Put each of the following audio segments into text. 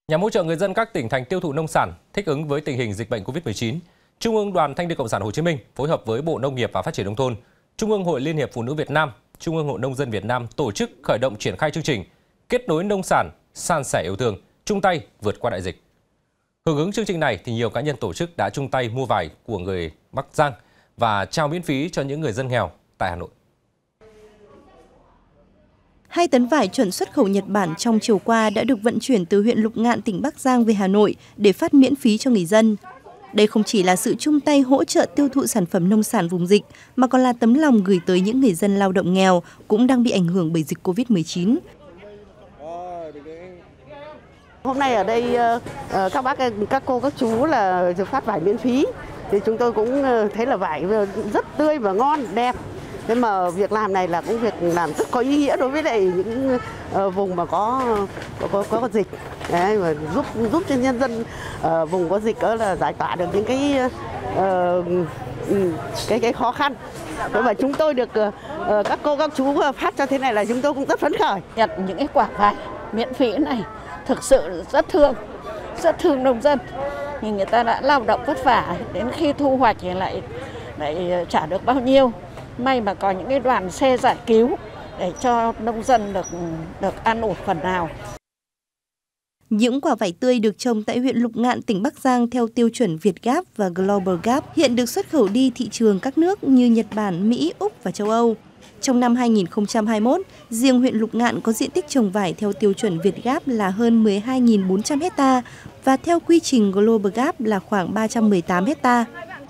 Nhằm hỗ trợ người dân các tỉnh thành tiêu thụ nông sản thích ứng với tình hình dịch bệnh Covid-19, Trung ương Đoàn Thanh niên Cộng sản Hồ Chí Minh phối hợp với Bộ Nông nghiệp và Phát triển nông thôn, Trung ương Hội Liên hiệp Phụ nữ Việt Nam, Trung ương Hội Nông dân Việt Nam tổ chức khởi động triển khai chương trình kết nối nông sản, san sẻ yêu thương, chung tay vượt qua đại dịch. Hưởng ứng chương trình này thì nhiều cá nhân tổ chức đã chung tay mua vải của người Bắc Giang và trao miễn phí cho những người dân nghèo tại Hà Nội. 2 tấn vải chuẩn xuất khẩu Nhật Bản trong chiều qua đã được vận chuyển từ huyện Lục Ngạn, tỉnh Bắc Giang về Hà Nội để phát miễn phí cho người dân. Đây không chỉ là sự chung tay hỗ trợ tiêu thụ sản phẩm nông sản vùng dịch, mà còn là tấm lòng gửi tới những người dân lao động nghèo cũng đang bị ảnh hưởng bởi dịch Covid-19. Hôm nay ở đây các bác, các cô, các chú là phát vải miễn phí. Thì chúng tôi cũng thấy là vải rất tươi và ngon, đẹp. Thế mà việc làm này là cũng việc làm rất có ý nghĩa đối với lại những vùng mà có dịch. Đấy, và giúp cho nhân dân vùng có dịch là giải tỏa được những cái khó khăn. Thế mà chúng tôi được các cô các chú phát cho thế này là chúng tôi cũng rất phấn khởi. Nhận những cái quả vải miễn phí này thực sự rất thương nông dân. Nhưng người ta đã lao động vất vả, đến khi thu hoạch thì lại trả được bao nhiêu. May mà có những cái đoàn xe giải cứu để cho nông dân được an ủi phần nào. Những quả vải tươi được trồng tại huyện Lục Ngạn, tỉnh Bắc Giang theo tiêu chuẩn Việt Gap và Global Gap hiện được xuất khẩu đi thị trường các nước như Nhật Bản, Mỹ, Úc và châu Âu. Trong năm 2021, riêng huyện Lục Ngạn có diện tích trồng vải theo tiêu chuẩn Việt Gap là hơn 12.400 hecta và theo quy trình Global Gap là khoảng 318 hecta.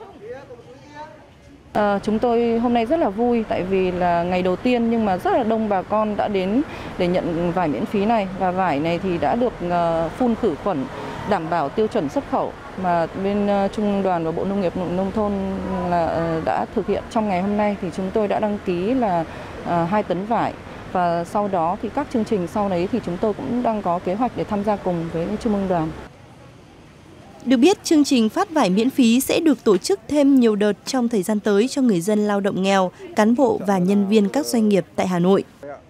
Chúng tôi hôm nay rất là vui tại vì là ngày đầu tiên nhưng mà rất là đông bà con đã đến để nhận vải miễn phí này, và vải này thì đã được phun khử khuẩn đảm bảo tiêu chuẩn xuất khẩu mà bên Trung ương Đoàn và Bộ Nông nghiệp Nông thôn đã thực hiện. Trong ngày hôm nay thì chúng tôi đã đăng ký là 2 tấn vải, và sau đó thì các chương trình sau đấy thì chúng tôi cũng đang có kế hoạch để tham gia cùng với Trung ương Đoàn. Được biết, chương trình phát vải miễn phí sẽ được tổ chức thêm nhiều đợt trong thời gian tới cho người dân lao động nghèo, cán bộ và nhân viên các doanh nghiệp tại Hà Nội.